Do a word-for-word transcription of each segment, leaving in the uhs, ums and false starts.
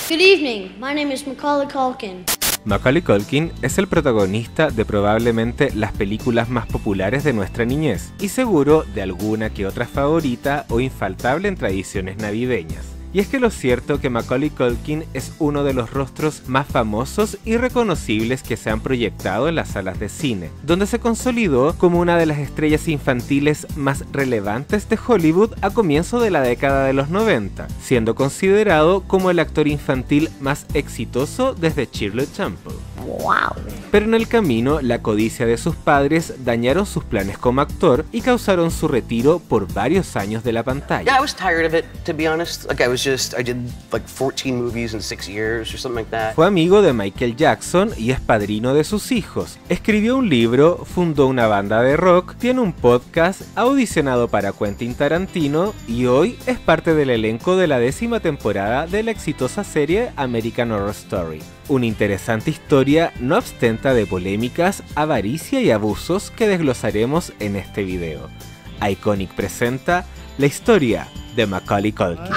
Good evening. My name is Macaulay Culkin. Macaulay Culkin es el protagonista de probablemente las películas más populares de nuestra niñez, y seguro de alguna que otra favorita o infaltable en tradiciones navideñas. Y es que lo cierto que Macaulay Culkin es uno de los rostros más famosos y reconocibles que se han proyectado en las salas de cine, donde se consolidó como una de las estrellas infantiles más relevantes de Hollywood a comienzo de la década de los noventa, siendo considerado como el actor infantil más exitoso desde Shirley Temple. Wow. Pero en el camino, la codicia de sus padres dañaron sus planes como actor y causaron su retiro por varios años de la pantalla. Yeah, I was tired of it, to be honest. Like I was just, I did like fourteen movies in six years or something like that. Fue amigo de Michael Jackson y es padrino de sus hijos. Escribió un libro, fundó una banda de rock, tiene un podcast, ha audicionado para Quentin Tarantino y hoy es parte del elenco de la décima temporada de la exitosa serie American Horror Story. Una interesante historia no abstenta de polémicas, avaricia y abusos que desglosaremos en este video. Iconic presenta la historia de Macaulay Culkin.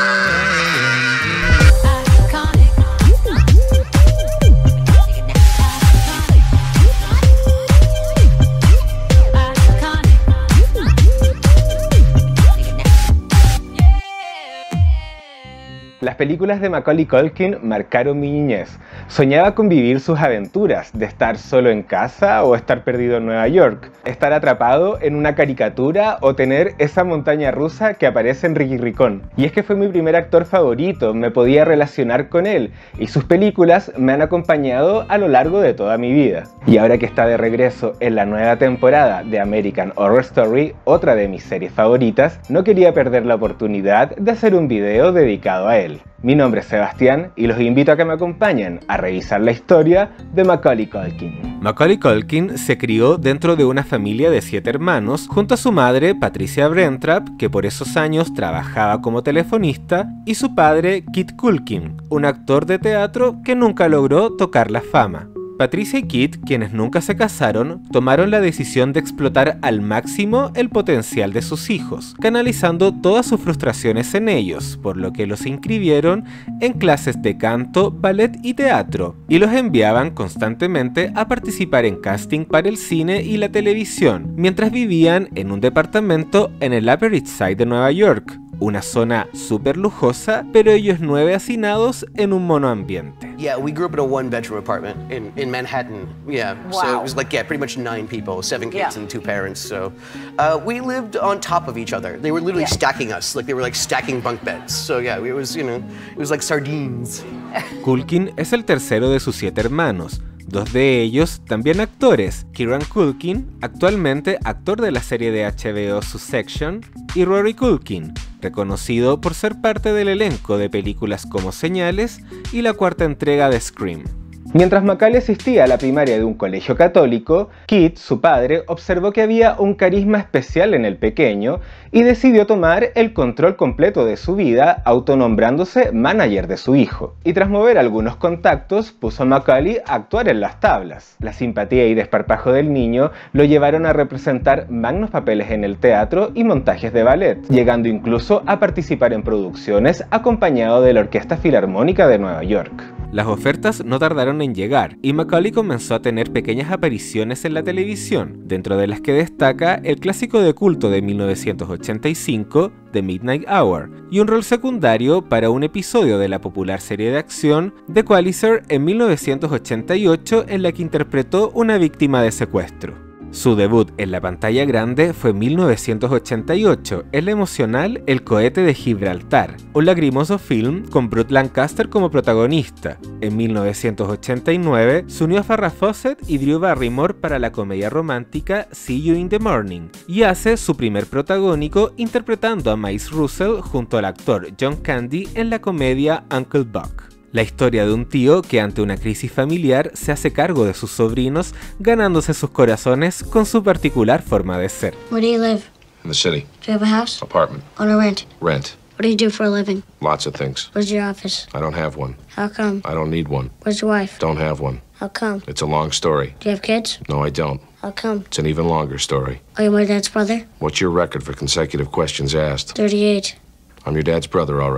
Las películas de Macaulay Culkin marcaron mi niñez. Soñaba con vivir sus aventuras, de estar solo en casa o estar perdido en Nueva York, estar atrapado en una caricatura o tener esa montaña rusa que aparece en Ricky Ricón. Y es que fue mi primer actor favorito, me podía relacionar con él y sus películas me han acompañado a lo largo de toda mi vida. Y ahora que está de regreso en la nueva temporada de American Horror Story, otra de mis series favoritas, no quería perder la oportunidad de hacer un video dedicado a él. Mi nombre es Sebastián y los invito a que me acompañen a revisar la historia de Macaulay Culkin. Macaulay Culkin se crió dentro de una familia de siete hermanos junto a su madre Patricia Brentrap, que por esos años trabajaba como telefonista, y su padre Kit Culkin, un actor de teatro que nunca logró tocar la fama. Patricia y Kit, quienes nunca se casaron, tomaron la decisión de explotar al máximo el potencial de sus hijos, canalizando todas sus frustraciones en ellos, por lo que los inscribieron en clases de canto, ballet y teatro, y los enviaban constantemente a participar en casting para el cine y la televisión, mientras vivían en un departamento en el Upper East Side de Nueva York, una zona súper lujosa, pero ellos nueve hacinados en un monoambiente. Yeah, we grew up in a one-bedroom apartment in, in Manhattan. Yeah, wow. So it was like, yeah, pretty much nine people, seven kids yeah. and two parents. So uh, we lived on top of each other. They were literally yeah. stacking us, like they were like stacking bunk beds. So yeah, it was, you know, it was like sardines. Culkin es el tercero de sus siete hermanos. Dos de ellos también actores, Kieran Culkin, actualmente actor de la serie de H B O Succession, y Rory Culkin, reconocido por ser parte del elenco de películas como Señales y la cuarta entrega de Scream. Mientras Macaulay asistía a la primaria de un colegio católico, Kit, su padre, observó que había un carisma especial en el pequeño y decidió tomar el control completo de su vida, autonombrándose manager de su hijo. Y tras mover algunos contactos, puso a Macaulay a actuar en las tablas. La simpatía y desparpajo del niño lo llevaron a representar magnos papeles en el teatro y montajes de ballet, llegando incluso a participar en producciones acompañado de la Orquesta Filarmónica de Nueva York. Las ofertas no tardaron en llegar y Macaulay comenzó a tener pequeñas apariciones en la televisión, dentro de las que destaca el clásico de culto de mil novecientos ochenta y cinco, The Midnight Hour, y un rol secundario para un episodio de la popular serie de acción The Equalizer en mil novecientos ochenta y ocho, en la que interpretó una víctima de secuestro. Su debut en la pantalla grande fue en mil novecientos ochenta y ocho, en la emocional El cohete de Gibraltar, un lagrimoso film con Burt Lancaster como protagonista. En mil novecientos ochenta y nueve se unió a Farrah Fawcett y Drew Barrymore para la comedia romántica See You in the Morning, y hace su primer protagónico interpretando a Mace Russell junto al actor John Candy en la comedia Uncle Buck. La historia de un tío que ante una crisis familiar se hace cargo de sus sobrinos, ganándose sus corazones con su particular forma de ser. Where do you live? In the city. Do you have a house? Apartment. On a rent? Rent. What do you do for a living? Lots of things. Where's your office? I don't have one. How come? I don't need one. Where's your wife? Don't have one. How come? It's a long story. Do you have kids? No, I don't. How come? It's an even longer story. Are you my dad's brother? What's your record for consecutive questions asked? thirty-eight. I'm your dad's brother, all right.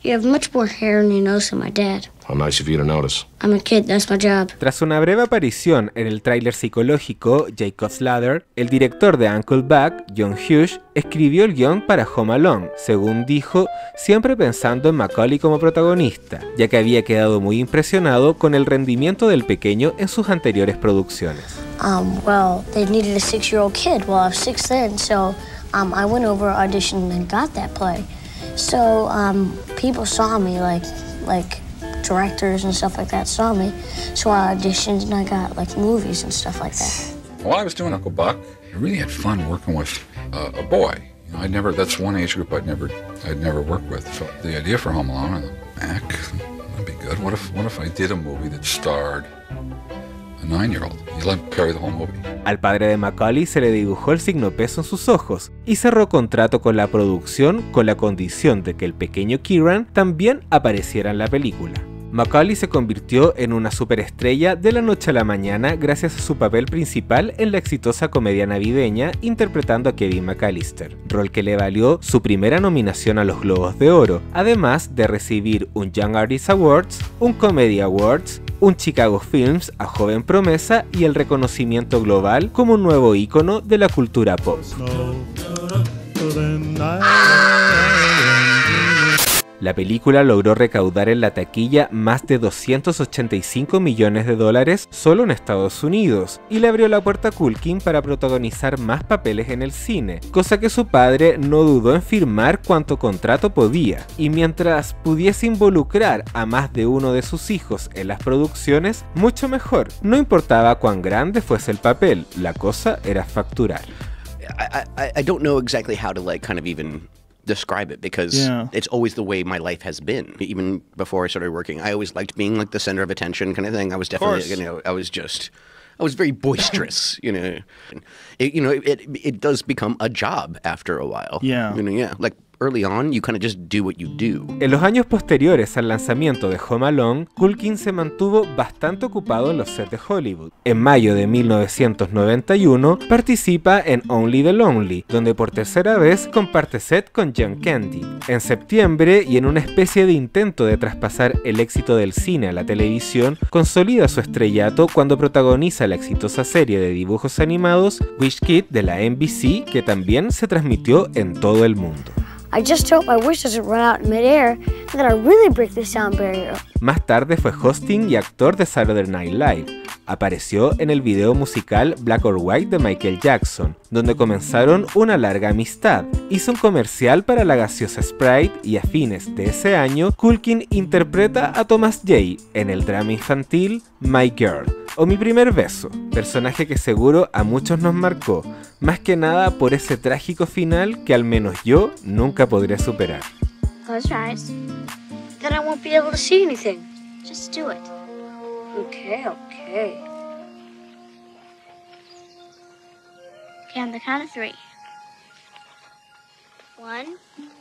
You have much more hair on your nose than my dad. How nice of you to notice. I'm a kid, that's my job. Tras una breve aparición en el tráiler psicológico Jacob's Ladder, el director de Uncle Buck, John Hughes, escribió el guión para Home Alone, según dijo, siempre pensando en Macaulay como protagonista, ya que había quedado muy impresionado con el rendimiento del pequeño en sus anteriores producciones. Um, well, they needed a six-year-old kid. Well, I was six then, so um, I went over, auditioned, and got that play. So um, people saw me, like, like directors and stuff like that saw me. So I auditioned and I got like movies and stuff like that. While I was doing Uncle Buck, I really had fun working with uh, a boy. You know, I never, that's one age group I'd never, I'd never worked with. So the idea for Home Alone, I thought, Mac, that'd be good. What if, what if I did a movie that starred a nine-year-old? You let him carry the whole movie. Al padre de Macaulay se le dibujó el signo peso en sus ojos y cerró contrato con la producción con la condición de que el pequeño Kieran también apareciera en la película. Macaulay se convirtió en una superestrella de la noche a la mañana gracias a su papel principal en la exitosa comedia navideña interpretando a Kevin McAllister, rol que le valió su primera nominación a los Globos de Oro, además de recibir un Young Artist Awards, un Comedy Awards, un Chicago Films a Joven Promesa y el reconocimiento global como un nuevo ícono de la cultura pop. La película logró recaudar en la taquilla más de doscientos ochenta y cinco millones de dólares solo en Estados Unidos y le abrió la puerta a Culkin para protagonizar más papeles en el cine, cosa que su padre no dudó en firmar cuanto contrato podía, y mientras pudiese involucrar a más de uno de sus hijos en las producciones, mucho mejor. No importaba cuán grande fuese el papel, la cosa era facturar. I, I, I don't know exactly how to like kind of even describe it because yeah. It's always the way my life has been. Even before I started working, I always liked being like the center of attention kind of thing. I was definitely, you know, I was just, I was very boisterous, you know. It, you know, it it does become a job after a while. Yeah. You know, yeah. Like early on, you kind of just do what you do. En los años posteriores al lanzamiento de Home Alone, Culkin se mantuvo bastante ocupado en los sets de Hollywood. En mayo de mil novecientos noventa y uno participa en Only the Lonely, donde por tercera vez comparte set con John Candy. En septiembre, y en una especie de intento de traspasar el éxito del cine a la televisión, consolida su estrellato cuando protagoniza la exitosa serie de dibujos animados Wish Kid de la N B C, que también se transmitió en todo el mundo. I just hope my wish doesn't run out in midair and that I really break the sound barrier. Más tarde fue hosting y actor de Saturday Night Live. Apareció en el video musical Black or White de Michael Jackson, donde comenzaron una larga amistad. Hizo un comercial para la gaseosa Sprite y a fines de ese año, Culkin interpreta a Thomas J. en el drama infantil My Girl, o Mi Primer Beso, personaje que seguro a muchos nos marcó, más que nada por ese trágico final que al menos yo nunca podré superar. Close your eyes. Then I won't be able to see anything. Just do it. Okay, okay. Okay, on the count of three. One,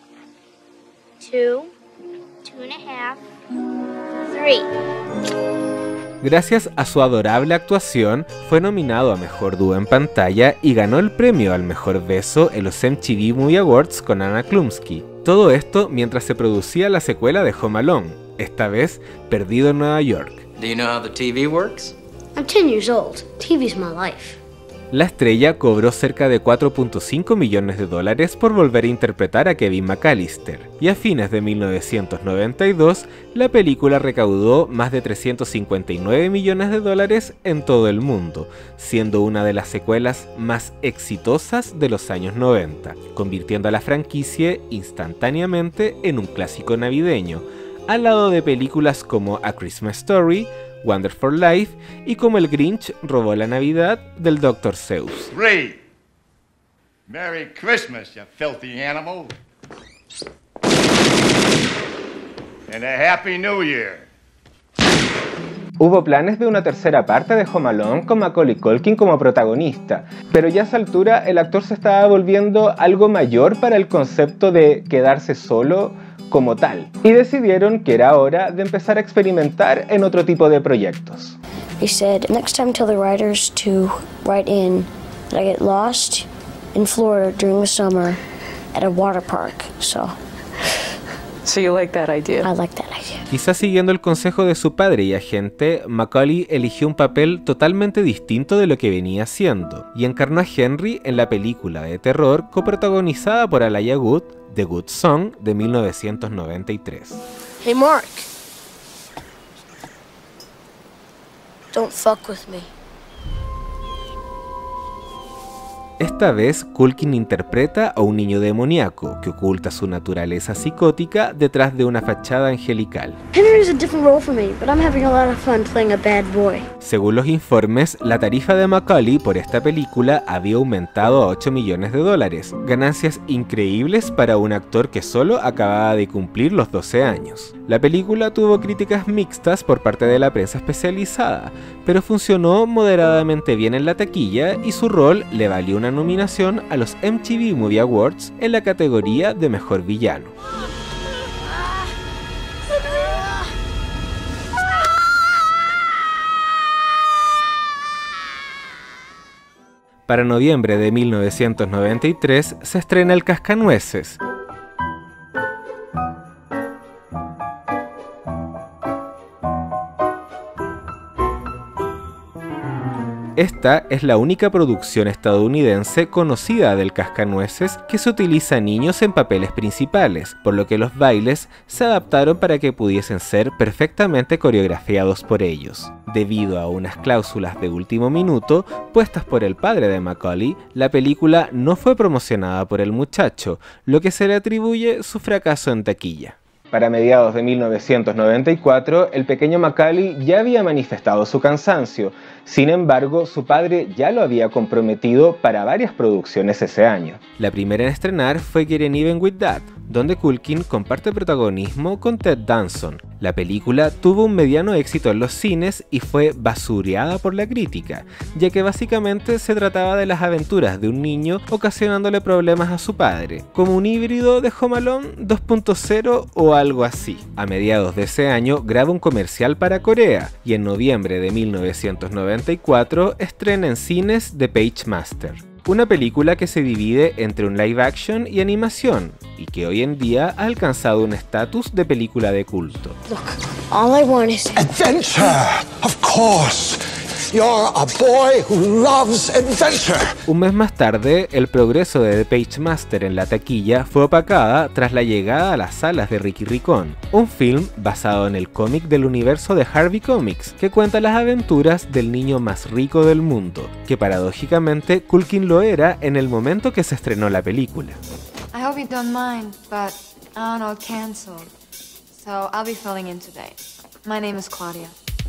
two, two and a half, three. Gracias a su adorable actuación, fue nominado a Mejor Dúo en Pantalla y ganó el premio al Mejor Beso en los M T V Movie Awards con Anna Chlumsky. Todo esto mientras se producía la secuela de Home Alone, esta vez Perdido en Nueva York. Do you know how the T V works? I'm ten years old. T V's my life. La estrella cobró cerca de cuatro punto cinco millones de dólares por volver a interpretar a Kevin McAllister, y a fines de mil novecientos noventa y dos la película recaudó más de trescientos cincuenta y nueve millones de dólares en todo el mundo, siendo una de las secuelas más exitosas de los años noventa, convirtiendo a la franquicia instantáneamente en un clásico navideño, al lado de películas como A Christmas Story, Wonderful Life y como el Grinch robó la Navidad del doctor Seuss. Three. Merry Christmas, you filthy animal. And a Happy New Year. Hubo planes de una tercera parte de Home Alone con Macaulay Culkin como protagonista, pero ya a esa altura el actor se estaba volviendo algo mayor para el concepto de quedarse solo como tal, y decidieron que era hora de empezar a experimentar en otro tipo de proyectos. They said, next time tell the writers to write in that I get lost in Florida during the summer at a water park. So So you like that idea? I like that idea. Quizás siguiendo el consejo de su padre y agente, Macaulay eligió un papel totalmente distinto de lo que venía haciendo, y encarnó a Henry en la película de terror coprotagonizada por Elijah Wood, The Good Song, de mil novecientos noventa y tres. Hey, Mark. Don't fuck with me. Esta vez, Culkin interpreta a un niño demoníaco que oculta su naturaleza psicótica detrás de una fachada angelical. Henry's a different role for me, but I'm having a lot of fun playing a bad boy. Según los informes, la tarifa de Macaulay por esta película había aumentado a ocho millones de dólares, ganancias increíbles para un actor que solo acababa de cumplir los doce años. La película tuvo críticas mixtas por parte de la prensa especializada, pero funcionó moderadamente bien en la taquilla y su rol le valió una nominación a los M T V Movie Awards en la categoría de Mejor Villano. Para noviembre de mil novecientos noventa y tres se estrena El Cascanueces. Esta es la única producción estadounidense conocida del Cascanueces que se utiliza a niños en papeles principales, por lo que los bailes se adaptaron para que pudiesen ser perfectamente coreografiados por ellos. Debido a unas cláusulas de último minuto puestas por el padre de Macaulay, la película no fue promocionada por el muchacho, lo que se le atribuye su fracaso en taquilla. Para mediados de mil novecientos noventa y cuatro, el pequeño Macaulay ya había manifestado su cansancio. Sin embargo, su padre ya lo había comprometido para varias producciones ese año. La primera en estrenar fue Getting Even With That, donde Culkin comparte protagonismo con Ted Danson. La película tuvo un mediano éxito en los cines y fue basureada por la crítica, ya que básicamente se trataba de las aventuras de un niño ocasionándole problemas a su padre, como un híbrido de Home Alone dos punto cero o algo así. A mediados de ese año graba un comercial para Corea y en noviembre de mil novecientos noventa y cuatro estrena en cines The Page Master, una película que se divide entre un live action y animación, y que hoy en día ha alcanzado un estatus de película de culto. Look, all I want is adventure, of course. You're a boy who loves adventure. Un mes más tarde, el progreso de The Page Master en la taquilla fue opacada tras la llegada a las salas de Ricky Ricón, un film basado en el cómic del universo de Harvey Comics, que cuenta las aventuras del niño más rico del mundo, que paradójicamente Culkin lo era en el momento que se estrenó la película. I hope you don't mind, but I don't know, canceled. So I'll be filling in today. My name is Claudia.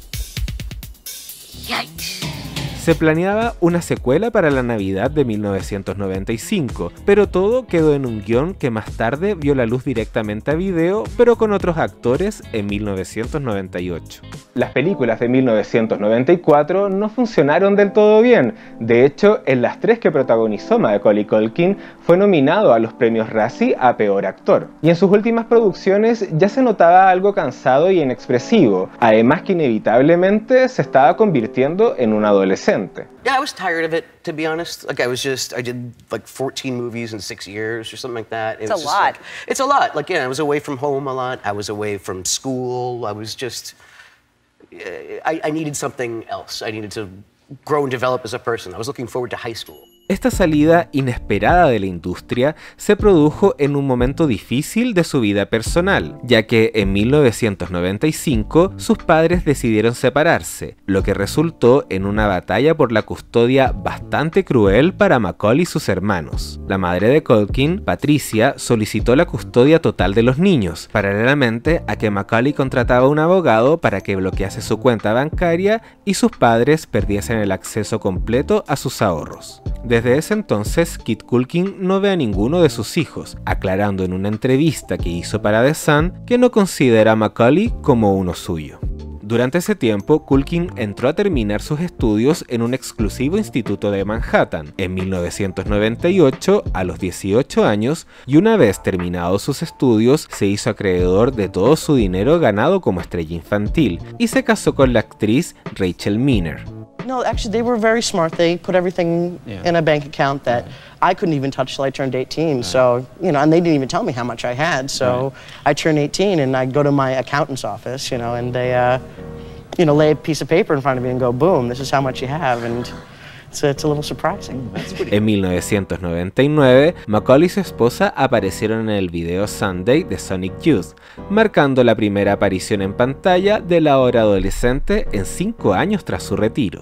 Yikes. Se planeaba una secuela para la Navidad de mil novecientos noventa y cinco, pero todo quedó en un guión que más tarde vio la luz directamente a video, pero con otros actores en mil novecientos noventa y ocho. Las películas de mil novecientos noventa y cuatro no funcionaron del todo bien. De hecho, en las tres que protagonizó Macaulay Culkin fue nominado a los premios Razzie a Peor Actor. Y en sus últimas producciones ya se notaba algo cansado y inexpresivo, además que inevitablemente se estaba convirtiendo en un adolescente. Yeah, I was tired of it, to be honest. Like, I was just, I did like fourteen movies in six years or something like that. It it's a was lot. Like, it's a lot. Like, yeah, I was away from home a lot. I was away from school. I was just, I, I needed something else. I needed to grow and develop as a person. I was looking forward to high school. Esta salida inesperada de la industria se produjo en un momento difícil de su vida personal, ya que en mil novecientos noventa y cinco sus padres decidieron separarse, lo que resultó en una batalla por la custodia bastante cruel para Macaulay y sus hermanos. La madre de Culkin, Patricia, solicitó la custodia total de los niños, paralelamente a que Macaulay contrataba un abogado para que bloquease su cuenta bancaria y sus padres perdiesen el acceso completo a sus ahorros. Desde ese entonces, Kit Culkin no ve a ninguno de sus hijos, aclarando en una entrevista que hizo para The Sun que no considera a Macaulay como uno suyo. Durante ese tiempo, Culkin entró a terminar sus estudios en un exclusivo instituto de Manhattan en mil novecientos noventa y ocho a los dieciocho años, y una vez terminados sus estudios se hizo acreedor de todo su dinero ganado como estrella infantil y se casó con la actriz Rachel Miner. No, actually, they were very smart. They put everything yeah. in a bank account that yeah. I couldn't even touch till I turned eighteen. Right. So, you know, and they didn't even tell me how much I had. So right. I turned eighteen, and I go to my accountant's office, you know, and they, uh, you know, lay a piece of paper in front of me and go, boom, this is how much you have. And it's, it's a little surprising. En mil novecientos noventa y nueve, Macaulay y su esposa aparecieron en el video Sunday de Sonic Youth, marcando la primera aparición en pantalla de la ahora adolescente en cinco años tras su retiro.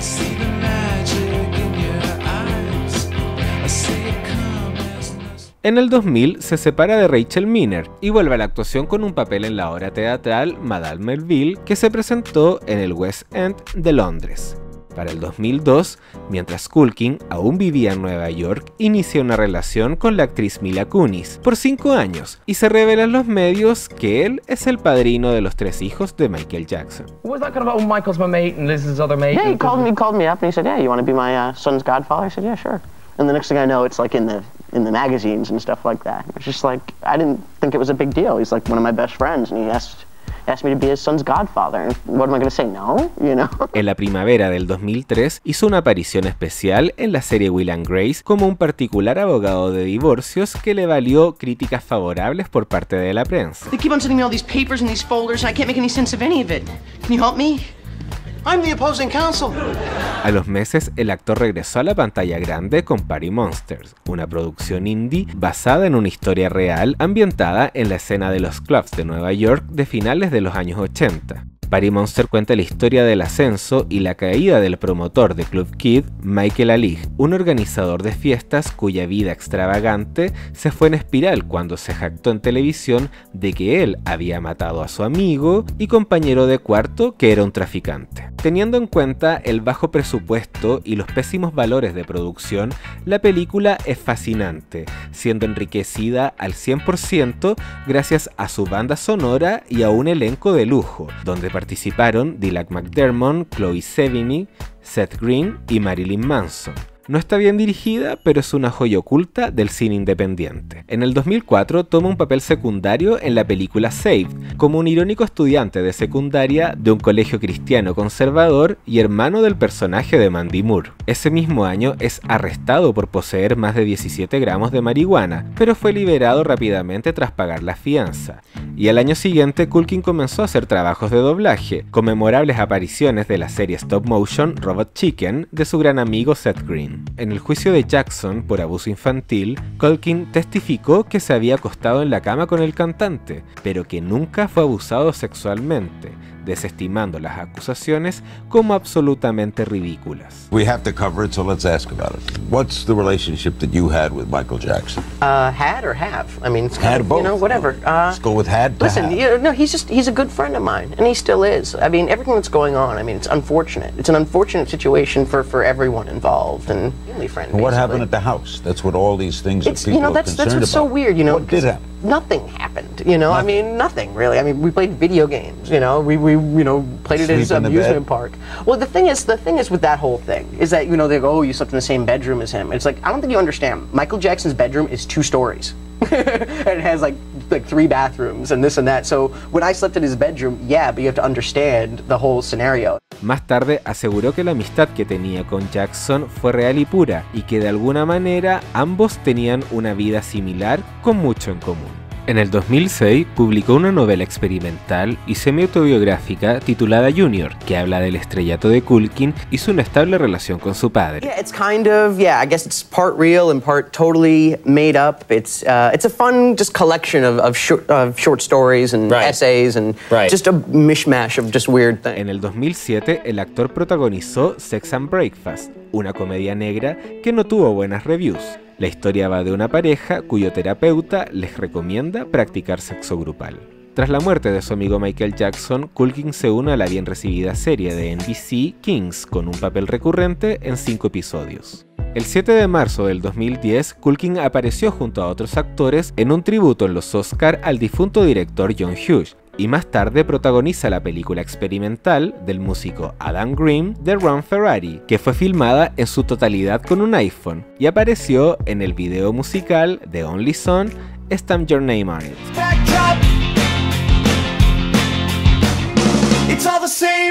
En el dos mil se separa de Rachel Miner y vuelve a la actuación con un papel en la obra teatral Madame Melville, que se presentó en el West End de Londres. Para el dos mil dos, mientras Culkin aún vivía en Nueva York, inicia una relación con la actriz Mila Kunis por cinco años y se revela en los medios que él es el padrino de los tres hijos de Michael Jackson. Was that kind of, oh, Michael's my mate and Liz's other mate? Yeah, he called me, he called me up and he said, yeah, you want to be my uh, son's godfather? I said, yeah, sure. And the next thing I know, it's like in the in the magazines and stuff like that. It's just like, I didn't think it was a big deal. He's like one of my best friends and he asked asked me to be his son's godfather. What am I going to say? No, you know. En la primavera del dos mil tres hizo una aparición especial en la serie Will and Grace como un particular abogado de divorcios que le valió críticas favorables por parte de la prensa. They keep on sending me all these papers and these folders and I can't make any sense of any of it. Can you help me? I'm the opposing counsel. A los meses, el actor regresó a la pantalla grande con Party Monsters, una producción indie basada en una historia real ambientada en la escena de los clubs de Nueva York de finales de los años ochenta. Party Monster cuenta la historia del ascenso y la caída del promotor de Club Kid, Michael Alig, un organizador de fiestas cuya vida extravagante se fue en espiral cuando se jactó en televisión de que él había matado a su amigo y compañero de cuarto que era un traficante. Teniendo en cuenta el bajo presupuesto y los pésimos valores de producción, la película es fascinante, siendo enriquecida al cien por ciento gracias a su banda sonora y a un elenco de lujo, donde participaron Dylan McDermott, Chloe Sevigny, Seth Green y Marilyn Manson. No está bien dirigida, pero es una joya oculta del cine independiente. En el dos mil cuatro toma un papel secundario en la película Saved, como un irónico estudiante de secundaria de un colegio cristiano conservador y hermano del personaje de Mandy Moore. Ese mismo año es arrestado por poseer más de diecisiete gramos de marihuana, pero fue liberado rápidamente tras pagar la fianza. Y al año siguiente Culkin comenzó a hacer trabajos de doblaje, con memorables apariciones de la serie stop motion Robot Chicken de su gran amigo Seth Green. En el juicio de Jackson por abuso infantil, Culkin testificó que se había acostado en la cama con el cantante, pero que nunca fue abusado sexualmente, desestimando las acusaciones como absolutamente ridículas. We have to cover it, so let's ask about it. What's the relationship that you had with Michael Jackson? Uh, had or have? I mean, it's kind had of, both. You know, whatever. Uh, let's go with had to listen, have. You know, no, he's just, he's a good friend of mine, and he still is. I mean, everything that's going on, I mean, it's unfortunate. It's an unfortunate situation for, for everyone involved, and family friend, What basically. happened at the house? That's what all these things it's, that people you know, that's, are concerned that's what's about. so weird, you know. What did happen? Nothing happened, you know. Nothing. I mean, nothing really. I mean, we played video games, you know. We, we you know, played it at his amusement park. Well, the thing is, the thing is with that whole thing is that, you know, they go, oh, you slept in the same bedroom as him. It's like, I don't think you understand. Michael Jackson's bedroom is two stories. And it has like like three bathrooms and this and that. So when I slept in his bedroom, yeah, but you have to understand the whole scenario. Más tarde aseguró que la amistad que tenía con Jackson fue real y pura y que de alguna manera ambos tenían una vida similar con mucho en común. En el dos mil seis publicó una novela experimental y semi-autobiográfica titulada Junior, que habla del estrellato de Culkin y su inestable relación con su padre. Yeah, it's kind of, yeah, I guess it's part real and part totally made up. It's uh, it's a fun just collection of, of, short, of short stories and right. essays and right. just a mishmash of just weird things. En el dos mil siete, el actor protagonizó Sex and Breakfast, una comedia negra que no tuvo buenas reviews. La historia va de una pareja cuyo terapeuta les recomienda practicar sexo grupal. Tras la muerte de su amigo Michael Jackson, Culkin se une a la bien recibida serie de N B C Kings con un papel recurrente en cinco episodios. El siete de marzo del dos mil diez, Culkin apareció junto a otros actores en un tributo en los Oscar al difunto director John Hughes, y más tarde protagoniza la película experimental del músico Adam Green de Ron Ferrari, que fue filmada en su totalidad con un iPhone y apareció en el video musical de Only Son, Stamp Your Name on It. It's all the same.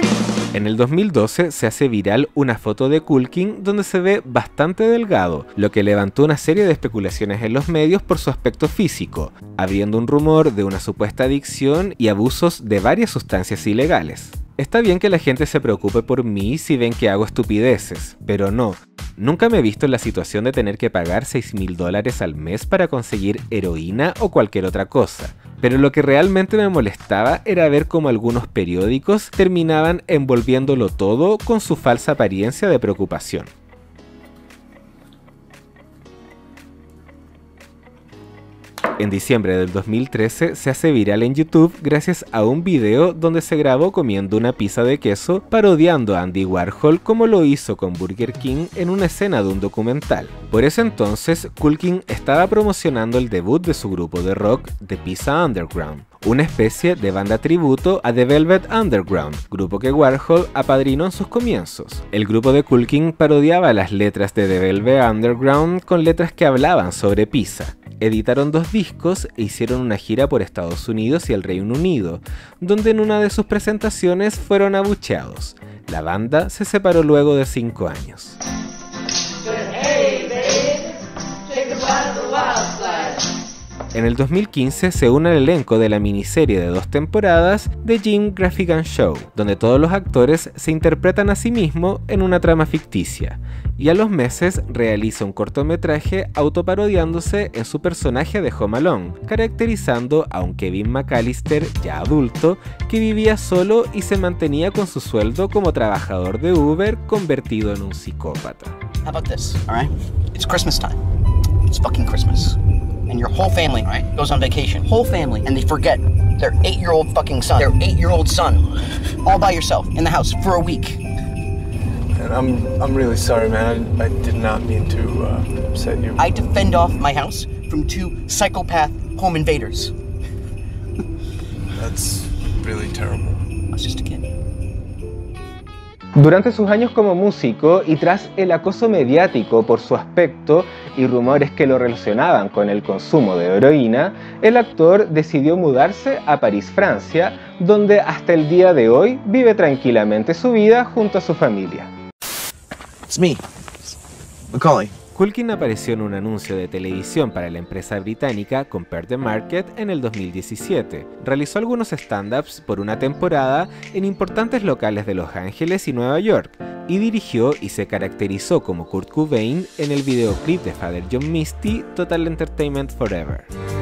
En el dos mil doce se hace viral una foto de Culkin donde se ve bastante delgado, lo que levantó una serie de especulaciones en los medios por su aspecto físico, habiendo un rumor de una supuesta adicción y abusos de varias sustancias ilegales. Está bien que la gente se preocupe por mí si ven que hago estupideces, pero no. Nunca me he visto en la situación de tener que pagar seis mil dólares al mes para conseguir heroína o cualquier otra cosa. Pero lo que realmente me molestaba era ver cómo algunos periódicos terminaban envolviéndolo todo con su falsa apariencia de preocupación. En diciembre del dos mil trece se hace viral en YouTube gracias a un video donde se grabó comiendo una pizza de queso parodiando a Andy Warhol como lo hizo con Burger King en una escena de un documental. Por ese entonces, Culkin estaba promocionando el debut de su grupo de rock The Pizza Underground, una especie de banda tributo a The Velvet Underground, grupo que Warhol apadrinó en sus comienzos. El grupo de Culkin parodiaba las letras de The Velvet Underground con letras que hablaban sobre pizza. Editaron dos discos e hicieron una gira por Estados Unidos y el Reino Unido, donde en una de sus presentaciones fueron abucheados. La banda se separó luego de cinco años. En el dos mil quince se une al elenco de la miniserie de dos temporadas The Jim Gaffigan Show, donde todos los actores se interpretan a sí mismos en una trama ficticia, y a los meses realiza un cortometraje autoparodiándose en su personaje de Home Alone, caracterizando a un Kevin McAllister ya adulto que vivía solo y se mantenía con su sueldo como trabajador de Uber convertido en un psicópata. How about this, all right? It's Christmas time. It's fucking Christmas. And your whole family, right, goes on vacation. Whole family. And they forget their eight-year-old fucking son. Their eight-year-old son. All by yourself in the house for a week. And I'm I'm really sorry, man. I, I did not mean to uh, upset you. I had to fend off my house from two psychopath home invaders. That's really terrible. I was just a kid. Durante sus años como músico y tras el acoso mediático por su aspecto y rumores que lo relacionaban con el consumo de heroína, el actor decidió mudarse a París, Francia, donde hasta el día de hoy vive tranquilamente su vida junto a su familia. It's me, Macaulay. Culkin apareció en un anuncio de televisión para la empresa británica Compare the Market en el dos mil diecisiete. Realizó algunos stand-ups por una temporada en importantes locales de Los Ángeles y Nueva York, y dirigió y se caracterizó como Kurt Cobain en el videoclip de Father John Misty, Total Entertainment Forever.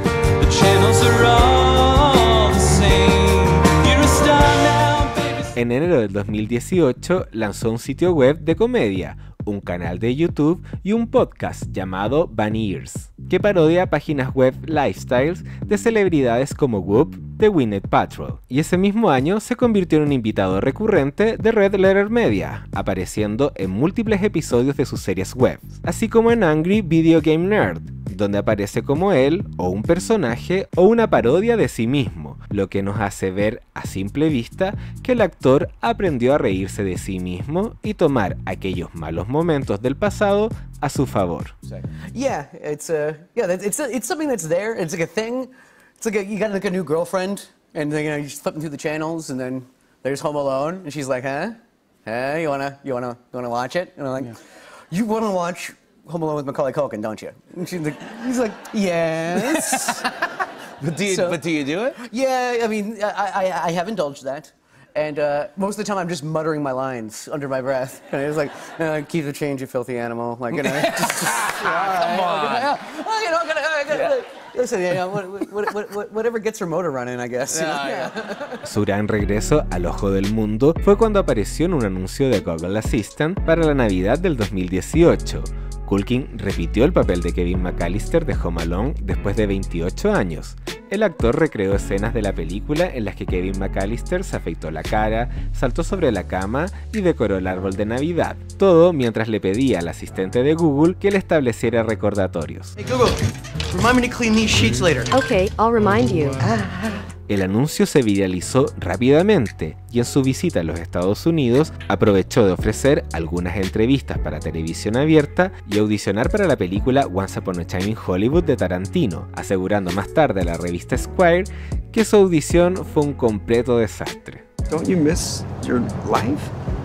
En enero del dos mil dieciocho lanzó un sitio web de comedia, un canal de YouTube y un podcast llamado Bunny Ears, que parodia páginas web lifestyles de celebridades como Whoop de Gwyneth Paltrow, y ese mismo año se convirtió en un invitado recurrente de Red Letter Media, apareciendo en múltiples episodios de sus series web, así como en Angry Video Game Nerd, donde aparece como él, o un personaje, o una parodia de sí mismo, lo que nos hace ver a simple vista que el actor aprendió a reírse de sí mismo y tomar aquellos malos momentos del pasado a su favor. Yeah, it's uh, yeah, it's it's something that's there. It's like a thing. It's like a, you got like a new girlfriend, and you know you're just flipping through the channels, and then there's Home Alone, and she's like, huh, hey, you wanna you wanna you wanna watch it? And I'm like, yeah. You wanna watch Home Alone with Macaulay Culkin, don't you? And she's like, he's like, yes. But do you, so, but do you do it? Yeah, I mean, I, I, I have indulged that. And uh, most of the time I'm just muttering my lines under my breath. And it's like, uh, keep the change, you filthy animal. Like, you know. Just, Come on. Oh, you know, I'm gonna, I'm gonna, yeah. Listen, you know, what, what, what, whatever gets her motor running, I guess. You know? Yeah, yeah. Su gran regreso al ojo del mundo fue cuando apareció en un anuncio de Google Assistant para la Navidad del dos mil dieciocho. Culkin repitió el papel de Kevin McAllister de Home Alone después de veintiocho años. El actor recreó escenas de la película en las que Kevin McAllister se afeitó la cara, saltó sobre la cama y decoró el árbol de Navidad, todo mientras le pedía al asistente de Google que le estableciera recordatorios. Hey Google, remind me to clean these sheets later. Okay, I'll remind you. El anuncio se viralizó rápidamente y en su visita a los Estados Unidos aprovechó de ofrecer algunas entrevistas para televisión abierta y audicionar para la película Once Upon a Time in Hollywood de Tarantino, asegurando más tarde a la revista Esquire que su audición fue un completo desastre. Don't you miss your life?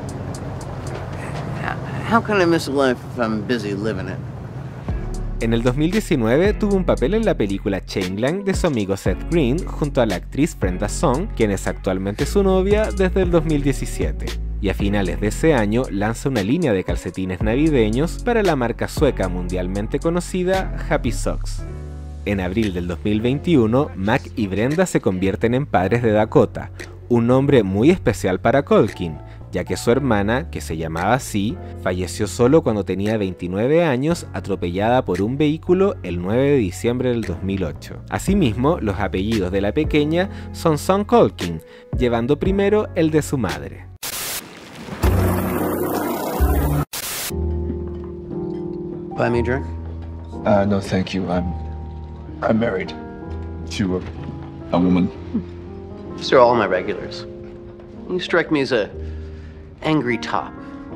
How can I miss life if I'm busy living it? En el dos mil diecinueve tuvo un papel en la película Changeling de su amigo Seth Green junto a la actriz Brenda Song, quien es actualmente su novia desde el dos mil diecisiete. Y a finales de ese año lanza una línea de calcetines navideños para la marca sueca mundialmente conocida Happy Socks. En abril del dos mil veintiuno, Mac y Brenda se convierten en padres de Dakota, un nombre muy especial para Culkin, ya que su hermana, que se llamaba así, falleció solo cuando tenía veintinueve años, atropellada por un vehículo el nueve de diciembre del dos mil ocho. Asimismo, los apellidos de la pequeña son Son Culkin, llevando primero el de su madre. Buy me a drink? Uh, no, thank you. I'm, I'm married to a, a woman. These are all my regulars. You strike me as a angry top.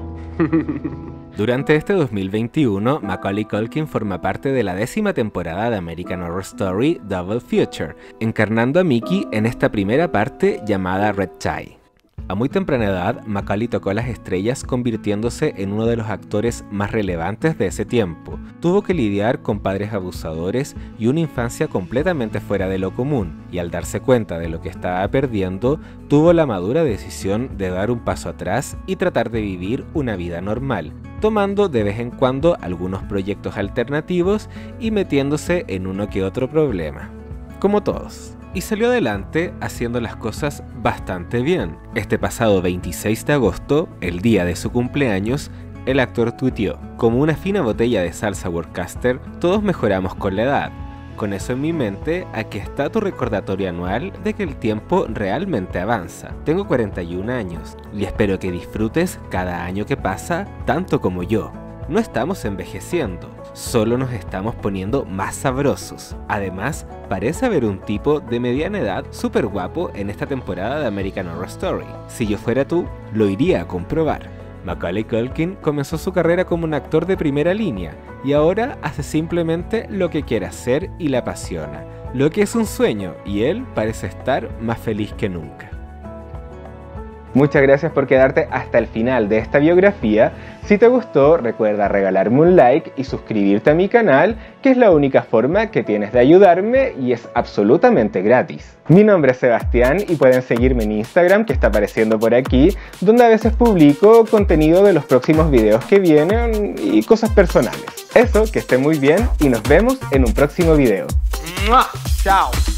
Durante este dos mil veintiuno, Macaulay Culkin forma parte de la décima temporada de American Horror Story Double Feature, encarnando a Mickey en esta primera parte llamada Red Tie. A muy temprana edad, Macaulay tocó las estrellas convirtiéndose en uno de los actores más relevantes de ese tiempo. Tuvo que lidiar con padres abusadores y una infancia completamente fuera de lo común, y al darse cuenta de lo que estaba perdiendo, tuvo la madura decisión de dar un paso atrás y tratar de vivir una vida normal, tomando de vez en cuando algunos proyectos alternativos y metiéndose en uno que otro problema. Como todos. Y salió adelante haciendo las cosas bastante bien. Este pasado veintiséis de agosto, el día de su cumpleaños, el actor tuiteó: como una fina botella de salsa Worcester, todos mejoramos con la edad. Con eso en mi mente, aquí está tu recordatorio anual de que el tiempo realmente avanza. Tengo cuarenta y un años y espero que disfrutes cada año que pasa tanto como yo. No estamos envejeciendo, solo nos estamos poniendo más sabrosos. Además, parece haber un tipo de mediana edad súper guapo en esta temporada de American Horror Story. Si yo fuera tú, lo iría a comprobar. Macaulay Culkin comenzó su carrera como un actor de primera línea y ahora hace simplemente lo que quiere hacer y le apasiona, lo que es un sueño, y él parece estar más feliz que nunca. Muchas gracias por quedarte hasta el final de esta biografía. Si te gustó, recuerda regalarme un like y suscribirte a mi canal, que es la única forma que tienes de ayudarme y es absolutamente gratis. Mi nombre es Sebastián y pueden seguirme en Instagram, que está apareciendo por aquí, donde a veces publico contenido de los próximos videos que vienen y cosas personales. Eso, que estén muy bien y nos vemos en un próximo video. ¡Mua! ¡Chao!